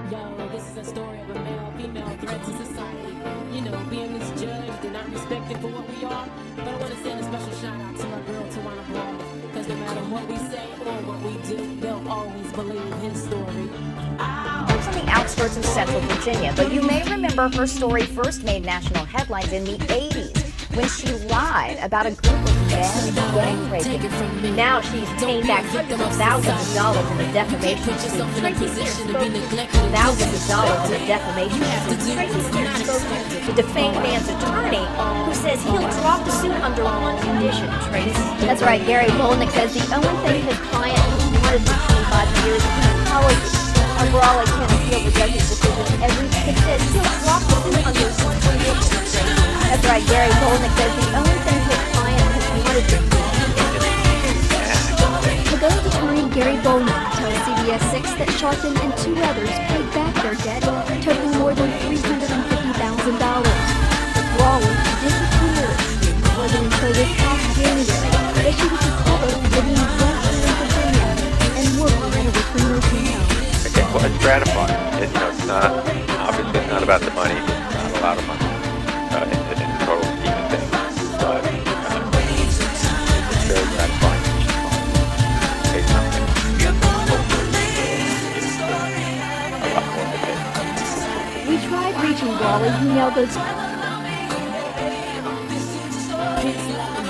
Yo, this is a story of a male-female threat to society. You know, being misjudged and not respected for what we are. But I want to send a special shout-out to my girl, Tawana Ball. Because no matter what we say or what we do, they'll always believe his story. Lives on the outskirts of Central Virginia, but you may remember her story first made national headlines in the 80s when she lied about a group of men gang raping. Now she's paying back hundreds of thousands of dollars in a defamation suit. Tracy Pierce spoke thousands of dollars in a defamation suit. Tracy Pierce spoke to the defamed man's attorney, who says he'll drop the suit under one condition. Tracy. That's right. Gary Bolnick says the only thing his client has wanted for 25 years is an apology. Overall, I can't appeal the judge's decision. Everything says he'll drop the suit under one condition. That's right, Gary Bolnick says the only thing his client has wanted to do. Pagoda attorney Gary Bolnick tells CBS 6 that Sharpton and two others paid back their debt, totaling more than $350,000. Brawley disappeared. It wasn't until this past January that she was discovered living west in Virginia and working at a return hotel. Okay, well, it's gratifying. It's not, obviously it's not about the money. It's not a lot of money in the total scheme of things. But it's very gratifying. Pay something. A lot more to pay. We tried reaching Brawley, who now goes